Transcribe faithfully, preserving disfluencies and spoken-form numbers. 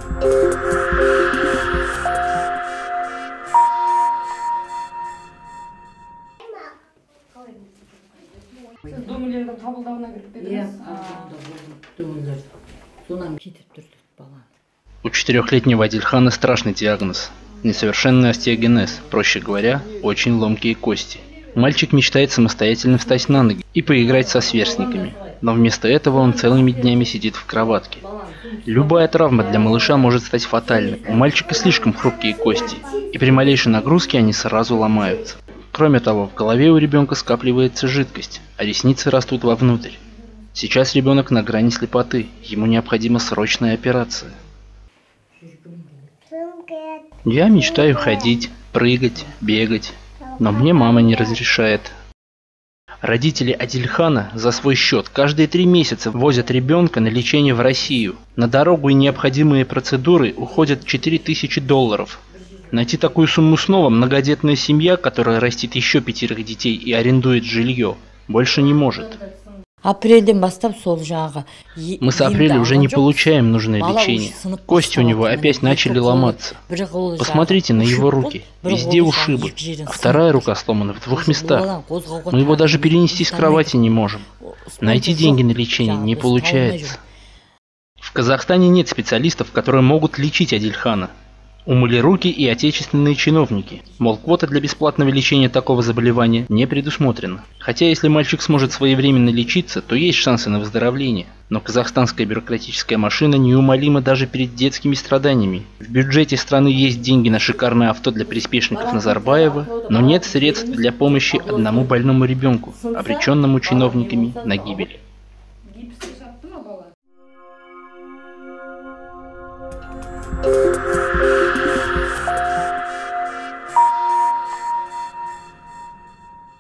У четырехлетнего Адильхана страшный диагноз – несовершенный остеогенез, проще говоря, очень ломкие кости. Мальчик мечтает самостоятельно встать на ноги и поиграть со сверстниками, но вместо этого он целыми днями сидит в кроватке. Любая травма для малыша может стать фатальной. У мальчика слишком хрупкие кости, и при малейшей нагрузке они сразу ломаются. Кроме того, в голове у ребенка скапливается жидкость, а ресницы растут вовнутрь. Сейчас ребенок на грани слепоты, ему необходима срочная операция. Я мечтаю ходить, прыгать, бегать, но мне мама не разрешает. Родители Адильхана за свой счет каждые три месяца возят ребенка на лечение в Россию. На дорогу и необходимые процедуры уходят четыре тысячи долларов. Найти такую сумму снова многодетная семья, которая растит еще пятерых детей и арендует жилье, больше не может. Мы с апреля уже не получаем нужное лечение. Кости у него опять начали ломаться. Посмотрите на его руки. Везде ушибы. А вторая рука сломана в двух местах. Мы его даже перенести с кровати не можем. Найти деньги на лечение не получается. В Казахстане нет специалистов, которые могут лечить Адильхана. Умыли руки и отечественные чиновники. Мол, квота для бесплатного лечения такого заболевания не предусмотрена. Хотя если мальчик сможет своевременно лечиться, то есть шансы на выздоровление. Но казахстанская бюрократическая машина неумолима даже перед детскими страданиями. В бюджете страны есть деньги на шикарное авто для приспешников Назарбаева, но нет средств для помощи одному больному ребенку, обреченному чиновниками на гибель. Thank you.